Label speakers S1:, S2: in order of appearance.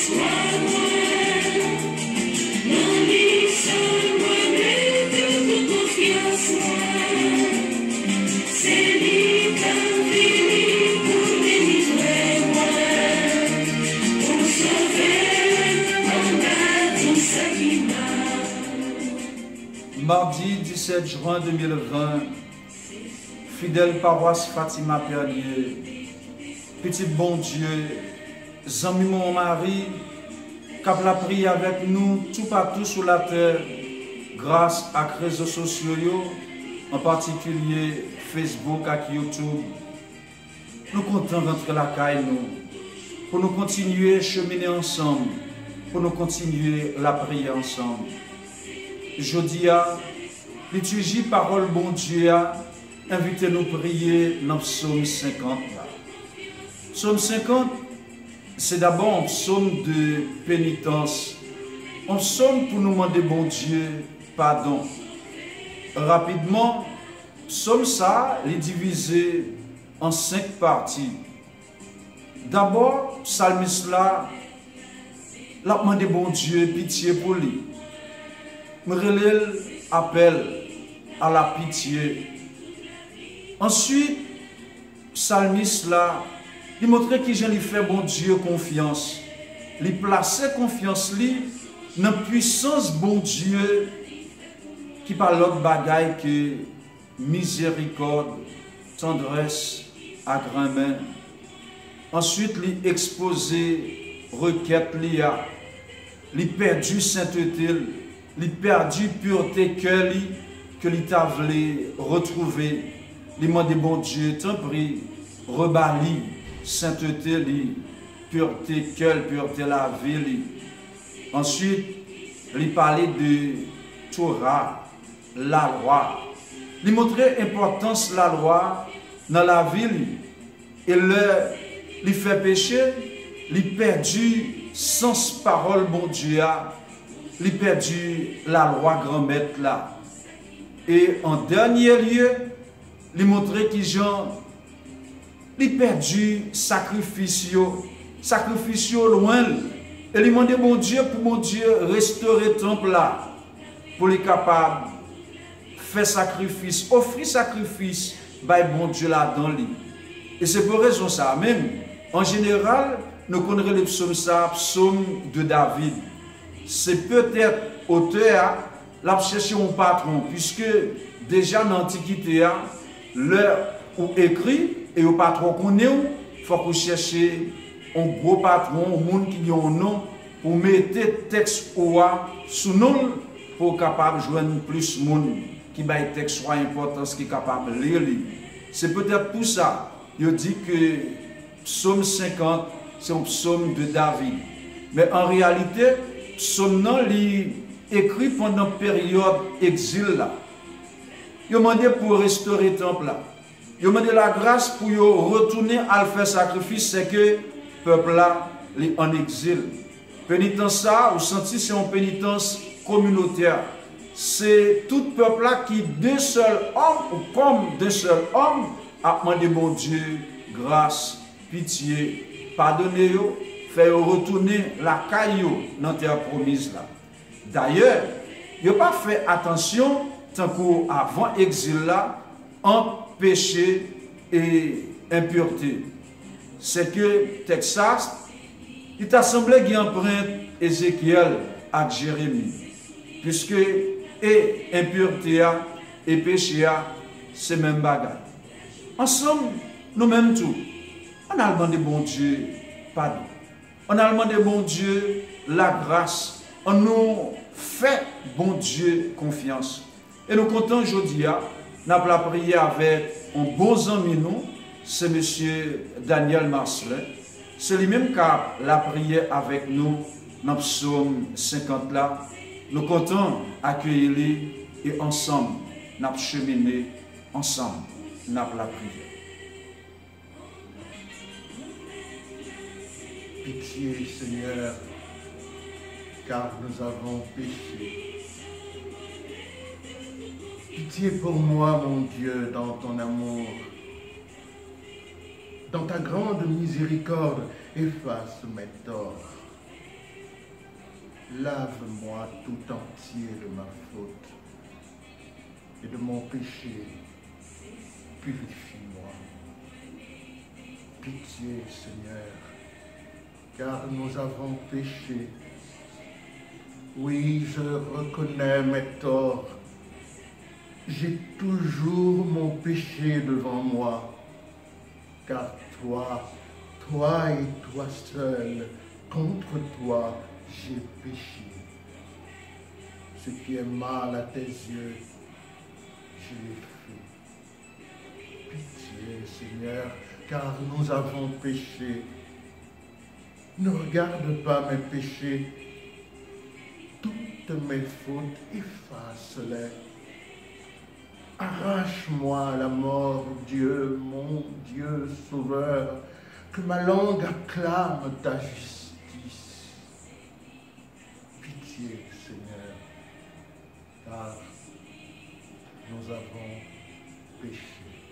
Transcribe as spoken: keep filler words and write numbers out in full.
S1: Mardi dix-sept juin deux mille vingt, fidèle paroisse Fatima Perlier, petit bon Dieu, zami mon mari, cap la prié avec nous tout partout sur la terre, grâce à réseaux sociaux, en particulier Facebook et YouTube. Nous comptons rentrer la caille nous, pour nous continuer à cheminer ensemble, pour nous continuer la prier ensemble. Jeudi, liturgie parole bon Dieu a invité nous prier dans le psaume cinquante. Psaume cinquante, c'est d'abord un psaume de pénitence, un psaume pour nous demander bon Dieu pardon. Rapidement, psaume ça est divisé en cinq parties. D'abord, psalmiste là, l'a demandé bon Dieu pitié pour lui. M'relève appel à la pitié. Ensuite, psalmiste là, il montre qu'il j'ai fait bon Dieu confiance. Il place confiance lui dans la puissance bon Dieu qui par l'autre bagaille que miséricorde, tendresse, agrément. Ensuite, il exposé requête li a, il perdu sainteté. Il perdu pureté que lui que lui t'a voulu retrouver. Il m'a dit bon Dieu, t'en prie, rebali sainteté, li, pureté que pureté la vie. Li. Ensuite, il parlait de Torah, la loi. Il montrait l'importance de la loi dans la vie. Li. Et le, il fait pécher, il perdu sans parole bon Dieu. Il a perdu la loi grand-maître là. Et en dernier lieu, il montrait qu'il a perdu sacrifice, sacrifice loin. Et il demandé mon Dieu pour mon Dieu restaurer le temple là, pour les capables faire sacrifice, offrir sacrifice, by bon Dieu là dans lui. Et c'est pour raison ça même. En général, nous connaissons les psaumes ça, psaume de David. C'est peut-être auteur l'a cherché un patron, puisque déjà dans l'Antiquité, l'heure où écrit et au patron qu'on est, il faut qu'on cherche un gros patron, un monde qui a un nom, pour mettre le texte sous nom, pour capable de joindre plus de monde qui a un texte soit important, qui est capable de lire. C'est peut-être pour ça qu'il dit que psaume cinquante, c'est un psaume de David. Mais en réalité, psaume non écrit pendant la période exil là. Il a demandé pour restaurer le temple là. Il a demandé la grâce pour retourner à faire sacrifice, c'est que le peuple là est en exil. Pénitence ça, vous sentez c'est une pénitence communautaire. C'est tout peuple là qui d'un seul homme ou comme d'un seul homme a demandé mon Dieu grâce, pitié, pardonnez-vous. Faire retourner la caillou dans la terre promise là. D'ailleurs, il n'a pas fait attention tant qu'avant l'exil là, en péché et impureté. C'est que Texas, il t'a semblé qu'il emprunte Ézéchiel à Jérémie. Puisque et impureté et péché, c'est même bagaille. Ensemble, nous-mêmes tout, on a demandé bon Dieu pardon. On a demandé bon Dieu la grâce. On nous fait bon Dieu confiance. Et nous comptons aujourd'hui, nous avons la prière avec un bon ami nous, c'est M. Daniel Marcelin. C'est lui-même qui a la prière avec nous dans le psaume cinquante là. Nous comptons accueillir lui et ensemble, nous avons cheminé ensemble, nous avons la prière.
S2: Pitié, Seigneur, car nous avons péché. Pitié pour moi, mon Dieu, dans ton amour. Dans ta grande miséricorde, efface mes torts. Lave-moi tout entier de ma faute et de mon péché. Purifie-moi. Pitié, Seigneur, car nous avons péché. Oui, je reconnais mes torts. J'ai toujours mon péché devant moi, car toi, toi et toi seul, contre toi, j'ai péché. Ce qui est mal à tes yeux, je l'ai fait. Pitié, Seigneur, car nous avons péché. Ne regarde pas mes péchés. Toutes mes fautes, efface-les. Arrache-moi à la mort, Dieu, mon Dieu sauveur, que ma langue acclame ta justice. Pitié, Seigneur, car nous avons péché.